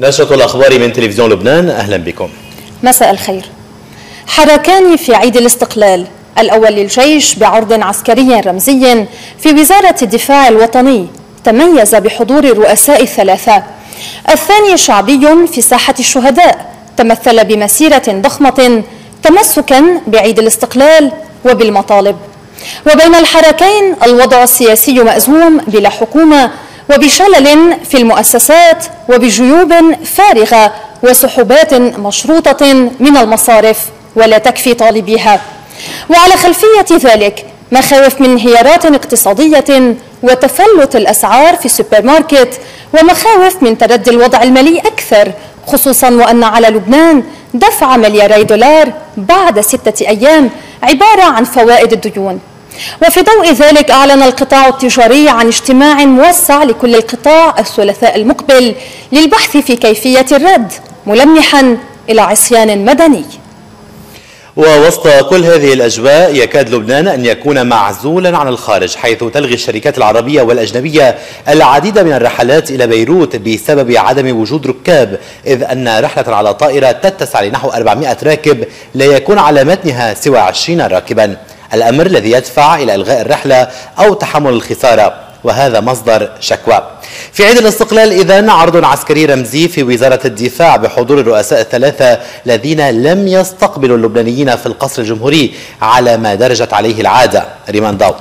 نشرة الأخبار من تلفزيون لبنان، أهلا بكم. مساء الخير. حركان في عيد الاستقلال، الأول للجيش بعرض عسكري رمزي في وزارة الدفاع الوطني تميز بحضور الرؤساء الثلاثة. الثاني شعبي في ساحة الشهداء تمثل بمسيرة ضخمة تمسكا بعيد الاستقلال وبالمطالب. وبين الحركين الوضع السياسي مأزوم بلا حكومة وبشلل في المؤسسات وبجيوب فارغة وسحوبات مشروطة من المصارف ولا تكفي طالبيها. وعلى خلفية ذلك مخاوف من انهيارات اقتصادية وتفلت الأسعار في السوبر ماركت، ومخاوف من تردي الوضع المالي أكثر، خصوصا وأن على لبنان دفع $2 مليار بعد 6 أيام عبارة عن فوائد الديون. وفي ضوء ذلك أعلن القطاع التجاري عن اجتماع موسع لكل القطاع الثلاثاء المقبل للبحث في كيفية الرد، ملمحا إلى عصيان مدني. ووسط كل هذه الأجواء يكاد لبنان أن يكون معزولا عن الخارج، حيث تلغي الشركات العربية والأجنبية العديد من الرحلات إلى بيروت بسبب عدم وجود ركاب، إذ أن رحلة على طائرة تتسع لنحو 400 راكب لا يكون على متنها سوى 20 راكبا، الأمر الذي يدفع إلى إلغاء الرحلة أو تحمل الخسارة، وهذا مصدر شكوى. في عيد الاستقلال إذن عرض عسكري رمزي في وزارة الدفاع بحضور الرؤساء الثلاثة الذين لم يستقبلوا اللبنانيين في القصر الجمهوري على ما درجت عليه العادة. ريمان ضو.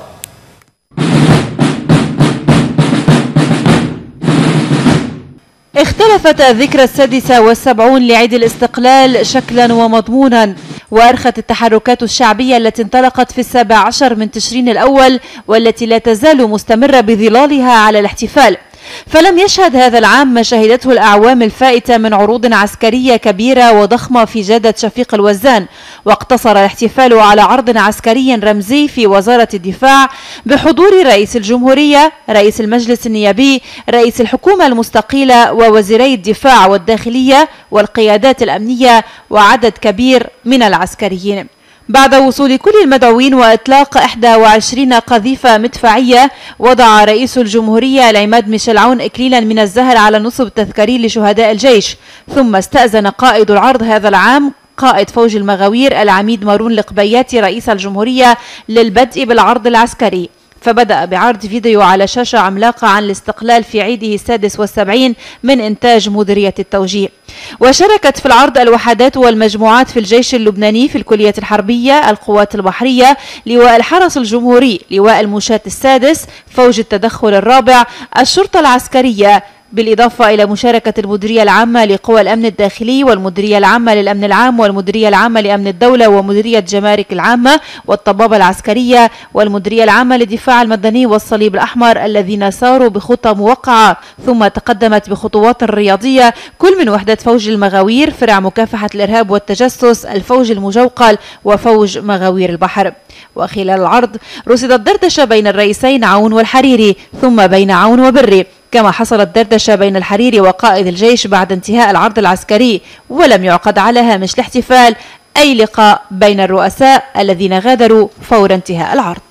اختلفت الذكرى 76 لعيد الاستقلال شكلا ومضمونا، وأرخت التحركات الشعبية التي انطلقت في 17 من تشرين الأول والتي لا تزال مستمرة بظلالها على الاحتفال. فلم يشهد هذا العام ما شهدته الأعوام الفائتة من عروض عسكرية كبيرة وضخمة في جادة شفيق الوزان، واقتصر الاحتفال على عرض عسكري رمزي في وزارة الدفاع بحضور رئيس الجمهورية، رئيس المجلس النيابي، رئيس الحكومة المستقيلة، ووزيري الدفاع والداخلية والقيادات الأمنية وعدد كبير من العسكريين. بعد وصول كل المدعوين وإطلاق 21 قذيفة مدفعية، وضع رئيس الجمهورية العماد ميشيل عون إكليلا من الزهر على النصب التذكاري لشهداء الجيش، ثم استأذن قائد العرض هذا العام قائد فوج المغاوير العميد مارون القبياتي رئيس الجمهورية للبدء بالعرض العسكري، فبدأ بعرض فيديو على شاشة عملاقة عن الاستقلال في عيده 76 من إنتاج مديرية التوجيه. وشاركت في العرض الوحدات والمجموعات في الجيش اللبناني، في الكلية الحربية، القوات البحرية، لواء الحرس الجمهوري، لواء المشاة السادس، فوج التدخل الرابع، الشرطة العسكرية، بالإضافة إلى مشاركة المديرية العامة لقوى الأمن الداخلي، والمديرية العامة للأمن العام، والمديرية العامة لأمن الدولة، ومديرية جمارك العامة، والطبابة العسكرية، والمديرية العامة للدفاع المدني، والصليب الأحمر، الذين ساروا بخطى موقعة ثم تقدمت بخطوات رياضية كل من وحدة فوج المغاوير، فرع مكافحة الإرهاب والتجسس، الفوج المجوقل، وفوج مغاوير البحر. وخلال العرض رصدت دردشة بين الرئيسين عون والحريري، ثم بين عون وبري، كما حصلت دردشة بين الحريري وقائد الجيش بعد انتهاء العرض العسكري، ولم يعقد على هامش الاحتفال أي لقاء بين الرؤساء الذين غادروا فور انتهاء العرض.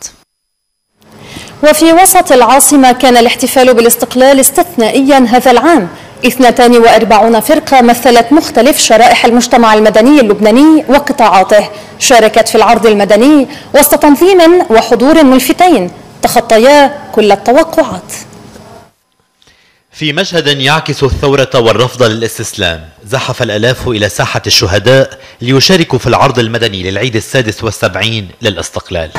وفي وسط العاصمة كان الاحتفال بالاستقلال استثنائيا هذا العام. 42 فرقة مثلت مختلف شرائح المجتمع المدني اللبناني وقطاعاته، شاركت في العرض المدني وسط تنظيم وحضور ملفتين تخطيا كل التوقعات. في مشهد يعكس الثورة والرفض للاستسلام، زحف الآلاف إلى ساحة الشهداء ليشاركوا في العرض المدني للعيد 76 للاستقلال.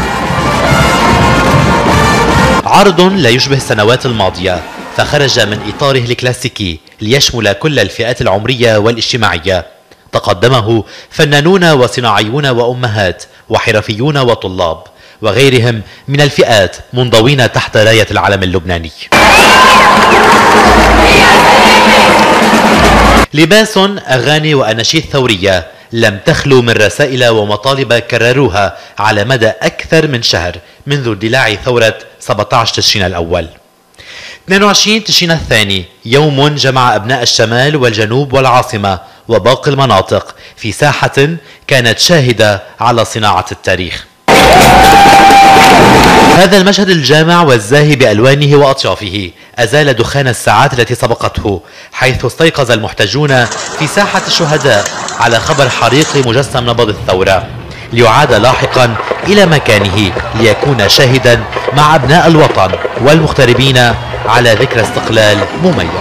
عرض لا يشبه السنوات الماضية، فخرج من إطاره الكلاسيكي ليشمل كل الفئات العمرية والاجتماعية. تقدمه فنانون وصناعيون وأمهات وحرفيون وطلاب وغيرهم من الفئات منضوين تحت راية العلم اللبناني. لباس، أغاني وأناشيد ثورية لم تخلو من رسائل ومطالب كرروها على مدى أكثر من شهر منذ اندلاع ثورة 17 تشرين الأول. 22 تشرين الثاني يوم جمع أبناء الشمال والجنوب والعاصمة وباقي المناطق في ساحة كانت شاهدة على صناعة التاريخ. هذا المشهد الجامع والزاهي بألوانه وأطيافه أزال دخان الساعات التي سبقته، حيث استيقظ المحتجون في ساحة الشهداء على خبر حريق مجسم نبض الثورة، ليعاد لاحقا إلى مكانه ليكون شاهدا مع أبناء الوطن والمغتربين على ذكرى استقلال مميز.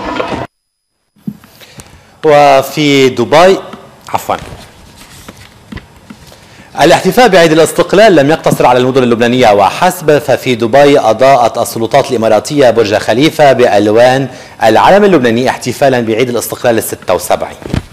وفي دبي الاحتفاء بعيد الاستقلال لم يقتصر على المدن اللبنانية وحسب، ففي دبي أضاءت السلطات الإماراتية برج خليفة بألوان العلم اللبناني احتفالا بعيد الاستقلال ال76.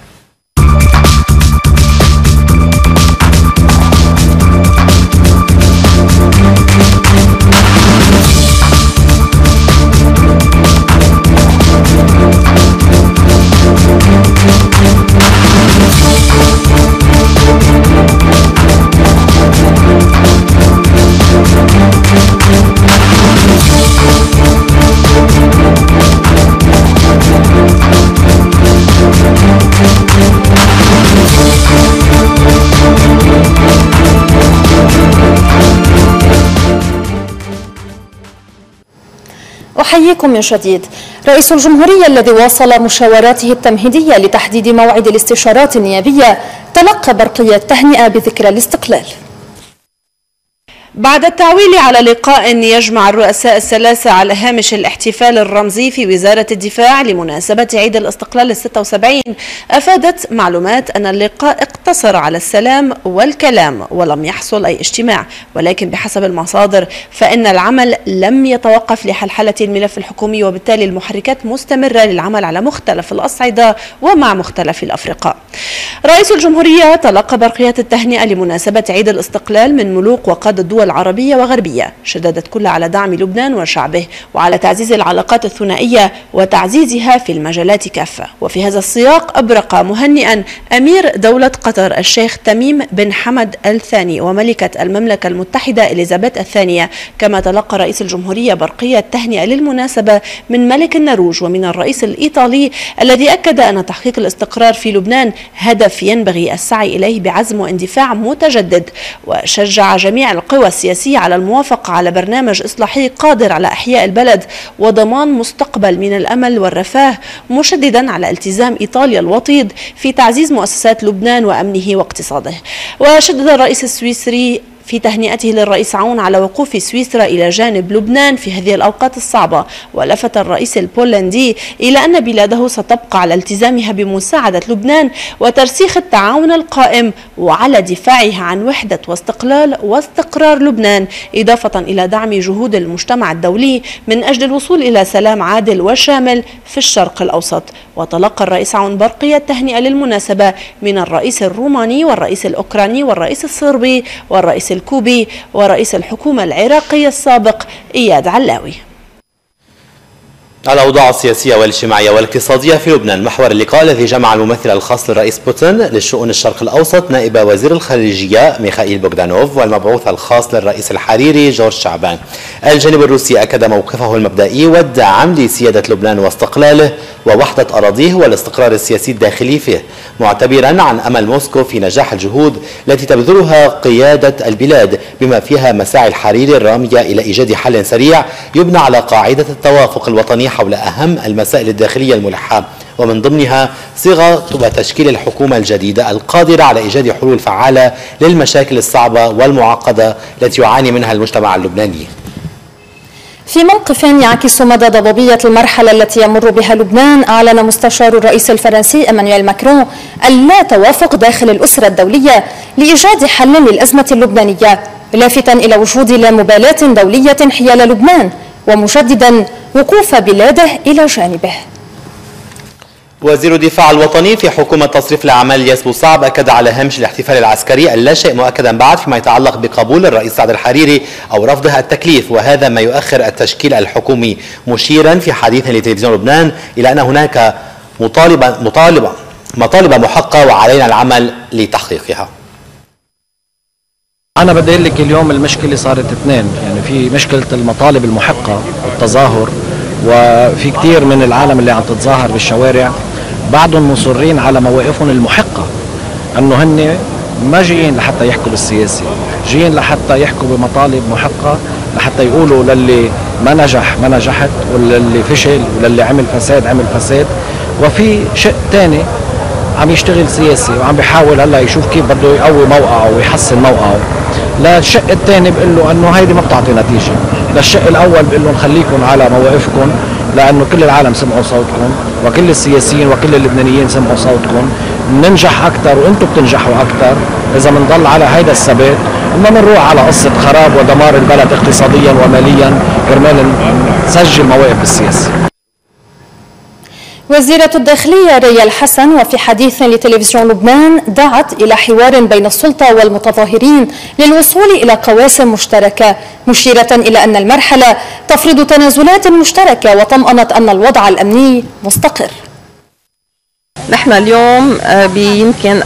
أحييكم من جديد. رئيس الجمهورية الذي واصل مشاوراته التمهيدية لتحديد موعد الاستشارات النيابية تلقى برقية تهنئة بذكرى الاستقلال. بعد التعويل على لقاء يجمع الرؤساء الثلاثة على هامش الاحتفال الرمزي في وزارة الدفاع لمناسبة عيد الاستقلال ال76، أفادت معلومات أن اللقاء اقتصر على السلام والكلام ولم يحصل أي اجتماع، ولكن بحسب المصادر فإن العمل لم يتوقف لحلحلة الملف الحكومي، وبالتالي المحركات مستمرة للعمل على مختلف الأصعدة ومع مختلف الأفرقاء. رئيس الجمهورية تلقى برقية التهنئة لمناسبة عيد الاستقلال من ملوك وقادة دول عربية وغربية، شددت كلها على دعم لبنان وشعبه وعلى تعزيز العلاقات الثنائية وتعزيزها في المجالات كافة. وفي هذا السياق أبرق مهنئا أمير دولة قطر الشيخ تميم بن حمد الثاني وملكة المملكة المتحدة إليزابيث الثانية، كما تلقى رئيس الجمهورية برقية تهنئة للمناسبة من ملك النرويج ومن الرئيس الإيطالي، الذي أكد أن تحقيق الاستقرار في لبنان هدف ينبغي السعي إليه بعزم واندفاع متجدد، وشجع جميع القوى السياسية على الموافقة على برنامج إصلاحي قادر على إحياء البلد وضمان مستقبل من الأمل والرفاه، مشددا على التزام إيطاليا الوطيد في تعزيز مؤسسات لبنان وأمنه واقتصاده. وشدد الرئيس السويسري في تهنئته للرئيس عون على وقوف سويسرا إلى جانب لبنان في هذه الأوقات الصعبة، ولفت الرئيس البولندي إلى أن بلاده ستبقى على التزامها بمساعدة لبنان وترسيخ التعاون القائم وعلى دفاعها عن وحدة واستقرار لبنان، إضافة إلى دعم جهود المجتمع الدولي من أجل الوصول إلى سلام عادل وشامل في الشرق الأوسط. وتلقى الرئيس عون برقية تهنئة للمناسبة من الرئيس الروماني والرئيس الأوكراني والرئيس الصربي والرئيس الكوبي ورئيس الحكومة العراقية السابق إياد علاوي. الأوضاع السياسية والاجتماعية والاقتصادية في لبنان محور اللقاء الذي جمع الممثل الخاص للرئيس بوتين للشؤون الشرق الأوسط نائب وزير الخارجية ميخائيل بوغدانوف والمبعوث الخاص للرئيس الحريري جورج شعبان. الجانب الروسي أكد موقفه المبدئي والدعم لسيادة لبنان واستقلاله ووحدة أراضيه والاستقرار السياسي الداخلي فيه، معتبرا عن أمل موسكو في نجاح الجهود التي تبذلها قيادة البلاد بما فيها مساعي الحريري الرامية إلى إيجاد حل سريع يبنى على قاعدة التوافق الوطني حول أهم المسائل الداخلية الملحة، ومن ضمنها صيغة وتشكيل الحكومة الجديدة القادرة على إيجاد حلول فعالة للمشاكل الصعبة والمعقدة التي يعاني منها المجتمع اللبناني. في موقف يعكس مدى ضبابية المرحلة التي يمر بها لبنان، أعلن مستشار الرئيس الفرنسي إيمانويل ماكرون اللا توافق داخل الأسرة الدولية لإيجاد حل للأزمة اللبنانية، لافتا إلى وجود لا مبالاة دولية حيال لبنان ومجددا وقوف بلاده إلى جانبه. وزير الدفاع الوطني في حكومة تصريف الأعمال الياس بوصعب أكد على هامش الاحتفال العسكري اللا شيء مؤكدا بعد فيما يتعلق بقبول الرئيس سعد الحريري أو رفضه التكليف، وهذا ما يؤخر التشكيل الحكومي، مشيرا في حديث لتلفزيون لبنان إلى أن هناك مطالب محقة وعلينا العمل لتحقيقها. أنا بدي أقول لك اليوم المشكلة صارت اثنين، يعني في مشكلة المطالب المحقة والتظاهر، وفي كتير من العالم اللي عم تتظاهر بالشوارع بعدهم مصرين على مواقفهم المحقة، أنه هن ما جايين لحتى يحكوا بالسياسة، جايين لحتى يحكوا بمطالب محقة لحتى يقولوا للي ما نجح ما نجحت، وللي فشل وللي عمل فساد عمل فساد. وفي شق ثاني عم يشتغل سياسي وعم بيحاول هلا يشوف كيف بده يقوي موقعه ويحسن موقعه. للشق الثاني بقول له انه هيدي ما بتعطي نتيجه. للشق الاول بقول لهم خليكم على مواقفكم، لانه كل العالم سمعوا صوتكم وكل السياسيين وكل اللبنانيين سمعوا صوتكم. بننجح اكثر وانتم بتنجحوا اكثر اذا بنضل على هيدا الثبات، وما بنروح على قصه خراب ودمار البلد اقتصاديا وماليا كرمال نسجل مواقف بالسياسه. وزيرة الداخلية ريال حسن وفي حديث لتلفزيون لبنان دعت إلى حوار بين السلطة والمتظاهرين للوصول إلى قواسم مشتركة، مشيرة إلى أن المرحلة تفرض تنازلات مشتركة، وطمأنت أن الوضع الأمني مستقر. نحن اليوم يمكن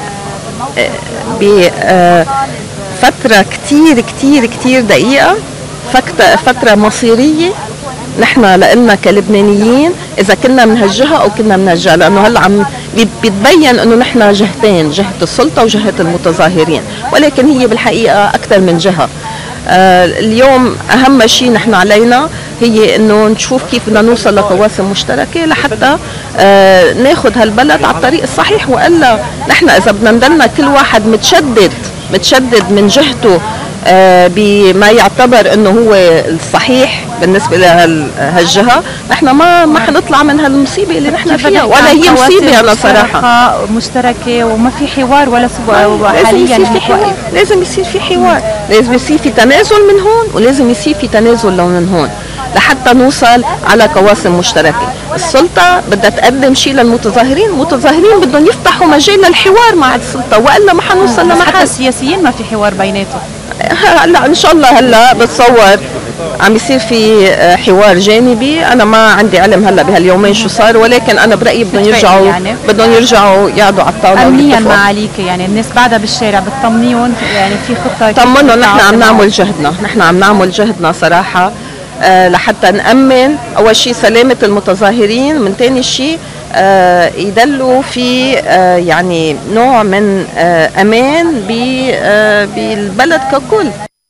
بفترة كتير دقيقة، فترة مصيرية نحن لنا كلبنانيين، إذا كنا من هالجهة أو كنا من هالجهة، لأنه هلا عم بيتبين إنه نحن جهتين، جهة السلطة وجهة المتظاهرين، ولكن هي بالحقيقة أكثر من جهة. اليوم أهم شيء نحن علينا هي إنه نشوف كيف بدنا نوصل لقواسم مشتركة لحتى ناخذ هالبلد على الطريق الصحيح، وإلا نحن إذا بدنا نضلنا كل واحد متشدد من جهته بما يعتبر انه هو الصحيح بالنسبه لهالجهه، نحن ما حنطلع من هالمصيبه اللي نحن فيها، ولا هي مصيبه. انا صراحه مشتركه وما في حوار ولا حاليا لازم يصير في حوار، لازم يصير في تنازل من هون ولازم يصير في تنازل من هون لحتى نوصل على قواسم مشتركه. السلطه بدها تقدم شيء للمتظاهرين، المتظاهرين بدهم يفتحوا مجال للحوار مع السلطه، والا ما حنوصل لمحل. حتى السياسيين ما في حوار بيناتهم. هلا ان شاء الله هلا بتصور عم يصير في حوار جانبي، انا ما عندي علم هلا بهاليومين شو صار، ولكن انا برايي بدهم يرجعوا يقعدوا على الطاوله امنيا معاليك. يعني الناس بعدها بالشارع بتطمنيهم، يعني في خطه طمنهم. نحن عم نعمل جهدنا صراحه لحتى نأمن أول شيء سلامة المتظاهرين، من ثاني شيء يدلوا في يعني نوع من أمان بالبلد ككل.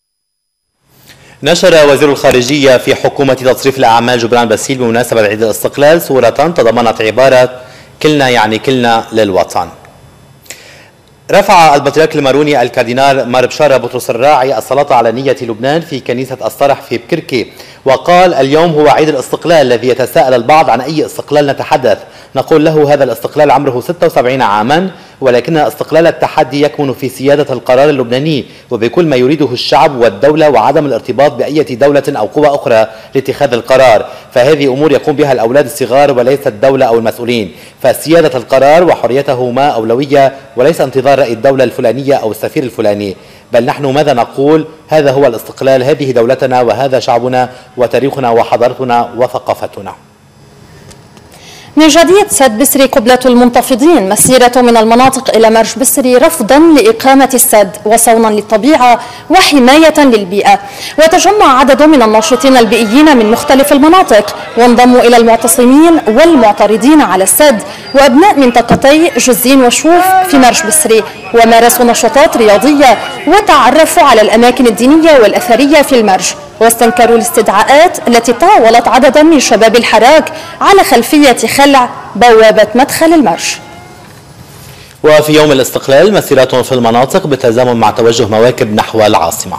نشر وزير الخارجية في حكومة تصريف الأعمال جبران باسيل بمناسبة عيد الاستقلال صورة تضمنت عبارة كلنا يعني كلنا للوطن. رفع البطريرك الماروني الكاردينال مار بشارة بطرس الراعي الصلاة على نية لبنان في كنيسة الصرح في بكركي، وقال اليوم هو عيد الاستقلال الذي يتساءل البعض عن أي استقلال نتحدث. نقول له هذا الاستقلال عمره 76 عاما، ولكن استقلال التحدي يكمن في سيادة القرار اللبناني وبكل ما يريده الشعب والدولة، وعدم الارتباط بأي دولة أو قوى أخرى لاتخاذ القرار، فهذه أمور يقوم بها الأولاد الصغار وليس الدولة أو المسؤولين، فسيادة القرار وحريته ما أولوية وليس انتظار رأي الدولة الفلانية أو السفير الفلاني، بل نحن ماذا نقول؟ هذا هو الاستقلال، هذه دولتنا وهذا شعبنا وتاريخنا وحضارتنا وثقافتنا. من جديد سد بسري قبلة المنتفضين، مسيرة من المناطق إلى مرج بسري رفضا لإقامة السد وصونا للطبيعة وحماية للبيئة. وتجمع عدد من الناشطين البيئيين من مختلف المناطق وانضموا إلى المعتصمين والمعترضين على السد وأبناء منطقتي جزين وشوف في مرج بسري، ومارسوا نشاطات رياضية وتعرفوا على الأماكن الدينية والأثرية في المرج، واستنكروا الاستدعاءات التي طاولت عددا من شباب الحراك على خلفية خلع بوابة مدخل المرج. وفي يوم الاستقلال مسيرات في المناطق بالتزامن مع توجه مواكب نحو العاصمة.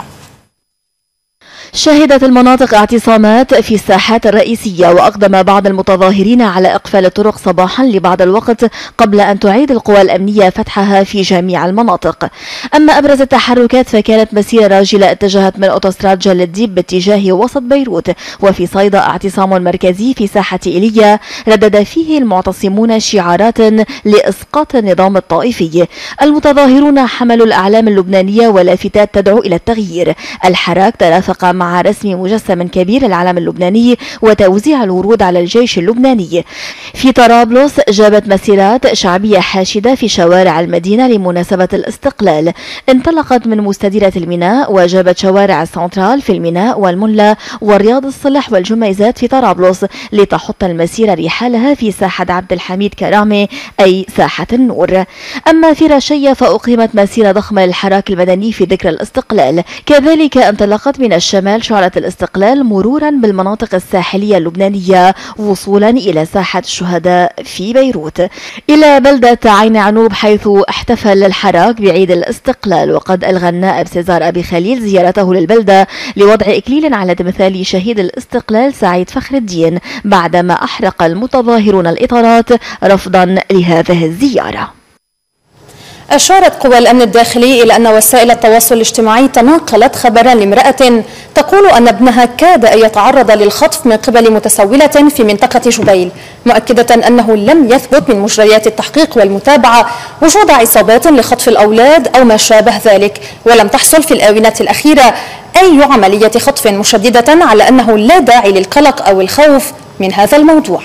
شهدت المناطق اعتصامات في الساحات الرئيسية، وأقدم بعض المتظاهرين على إقفال الطرق صباحا لبعض الوقت قبل أن تعيد القوى الأمنية فتحها في جميع المناطق. أما أبرز التحركات فكانت مسيرة راجلة اتجهت من أوتوستراد جل الديب باتجاه وسط بيروت، وفي صيدا اعتصام مركزي في ساحة إيليا ردد فيه المعتصمون شعارات لإسقاط النظام الطائفي. المتظاهرون حملوا الأعلام اللبنانية ولافتات تدعو إلى التغيير. الحراك ترافق مع رسم مجسم كبير العلم اللبناني وتوزيع الورود على الجيش اللبناني. في طرابلس جابت مسيرات شعبية حاشدة في شوارع المدينة لمناسبة الاستقلال، انطلقت من مستديرة الميناء وجابت شوارع السنترال في الميناء والملا والرياض الصلح والجميزات في طرابلس لتحط المسيرة رحالها في ساحة عبد الحميد كرامي أي ساحة النور. أما في رشية فأقيمت مسيرة ضخمة للحراك المدني في ذكرى الاستقلال، كذلك انطلقت من الشمال شمال شارع الاستقلال مرورا بالمناطق الساحلية اللبنانية وصولا إلى ساحة الشهداء في بيروت، إلى بلدة عين عنوب حيث احتفل الحراك بعيد الاستقلال. وقد ألغى النائب سيزار أبي خليل زيارته للبلدة لوضع إكليل على تمثال شهيد الاستقلال سعيد فخر الدين بعدما أحرق المتظاهرون الإطارات رفضا لهذه الزيارة. أشارت قوى الأمن الداخلي إلى أن وسائل التواصل الاجتماعي تناقلت خبرا لامرأة تقول أن ابنها كاد أن يتعرض للخطف من قبل متسولة في منطقة جبيل، مؤكدة أنه لم يثبت من مجريات التحقيق والمتابعة وجود عصابات لخطف الأولاد أو ما شابه ذلك، ولم تحصل في الآونة الأخيرة أي عملية خطف، مشددة على أنه لا داعي للقلق أو الخوف من هذا الموضوع.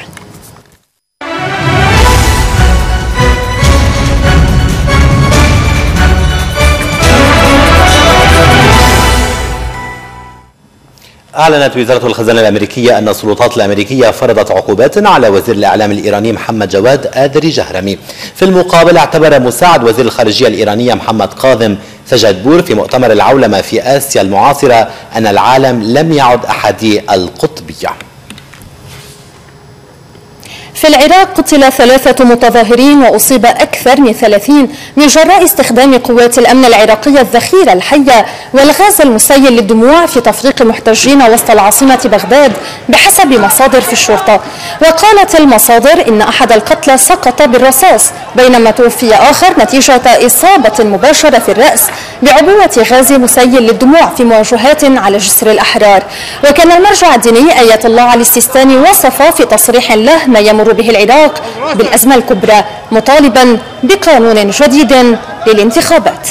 أعلنت وزارة الخزانة الأمريكية أن السلطات الأمريكية فرضت عقوبات على وزير الإعلام الإيراني محمد جواد آذري جهرمي. في المقابل اعتبر مساعد وزير الخارجية الإيرانية محمد كاظم سجدبور في مؤتمر العولمة في آسيا المعاصرة أن العالم لم يعد أحادي القطبية. في العراق قتل 3 متظاهرين وأصيب أكثر من 30 من جراء استخدام قوات الأمن العراقية الذخيرة الحية والغاز المسيل للدموع في تفريق محتجين وسط العاصمة بغداد بحسب مصادر في الشرطة. وقالت المصادر إن أحد القتلى سقط بالرصاص بينما توفي آخر نتيجة إصابة مباشرة في الرأس بعبوة غاز مسيل للدموع في مواجهات على جسر الأحرار. وكان المرجع الديني آية الله علي السيستاني وصف في تصريح له ما يمر به العراق بالأزمة الكبرى، مطالبا بقانون جديد للانتخابات.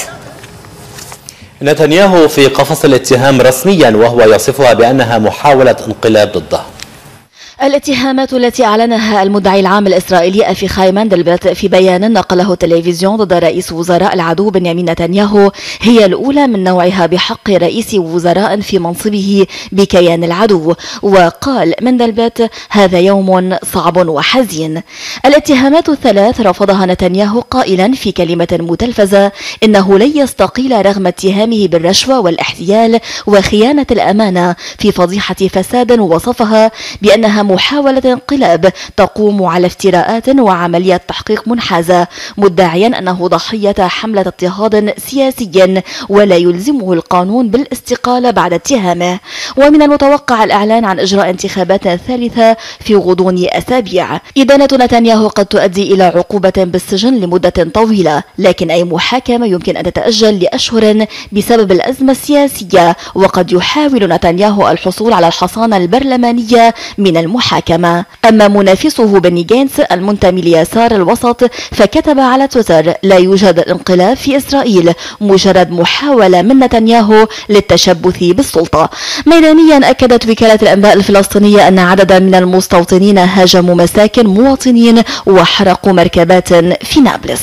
نتنياهو في قفص الاتهام رسميا وهو يصفها بأنها محاولة انقلاب ضده. الاتهامات التي أعلنها المدعي العام الإسرائيلي أفيخاي مندلبلت في بيان نقله التلفزيون ضد رئيس وزراء العدو بنيامين نتنياهو هي الأولى من نوعها بحق رئيس وزراء في منصبه بكيان العدو. وقال مندلبلت: هذا يوم صعب وحزين. الاتهامات الثلاث رفضها نتنياهو قائلا في كلمة متلفزة إنه لن يستقيل رغم اتهامه بالرشوة والاحتيال وخيانة الأمانة في فضيحة فساد وصفها بأنها محاولة انقلاب تقوم على افتراءات وعمليات تحقيق منحازة، مدعيا أنه ضحية حملة اضطهاد سياسي ولا يلزمه القانون بالاستقالة بعد اتهامه. ومن المتوقع الإعلان عن إجراء انتخابات ثالثة في غضون أسابيع. إدانة نتنياهو قد تؤدي إلى عقوبة بالسجن لمدة طويلة، لكن أي محاكمة يمكن أن تتأجل لأشهر بسبب الأزمة السياسية، وقد يحاول نتنياهو الحصول على الحصانة البرلمانية من المحاكمة. أما منافسه بني جانس المنتمي ليسار الوسط فكتب على تويتر: لا يوجد انقلاب في إسرائيل، مجرد محاولة من نتنياهو للتشبث بالسلطة. ميدانيا أكدت وكالة الأنباء الفلسطينية أن عددا من المستوطنين هاجموا مساكن مواطنين وحرقوا مركبات في نابلس.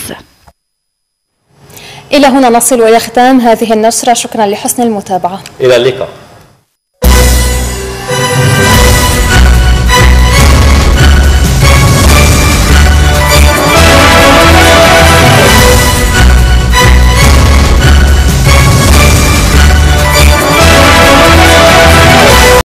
إلى هنا نصل ويختم هذه النشرة، شكرا لحسن المتابعة. إلى اللقاء.